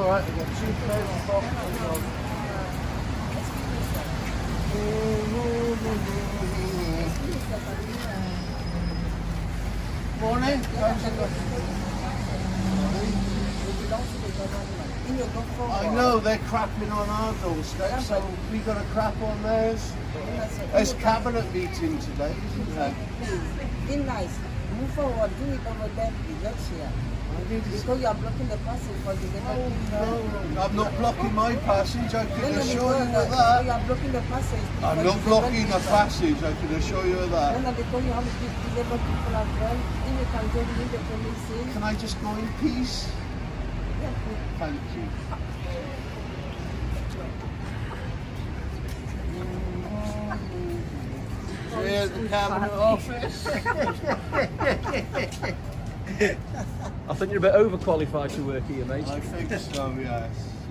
alright, I've got 2 pairs of boxes on. Morning. I know they're crapping on our doorstep, so we got a crap on theirs. There's cabinet meeting today, isn't there? Be nice. Move forward. Do it over there. Let's here. Because you are blocking the passage for the No, I'm not blocking my passage. I can assure you of that. You are blocking the passage. I'm not blocking the passage. I can assure you of that. Because you have to deliver people as well. Then you can get in the police. Can I just go in peace? Yeah. Thank you. Here's the cabinet office. I think you're a bit overqualified to work here, mate. I think so, yes.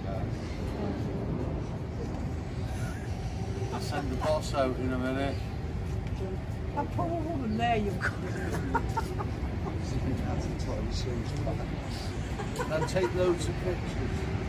I'll send the boss out in a minute. That poor woman there, you've got. And take loads of pictures.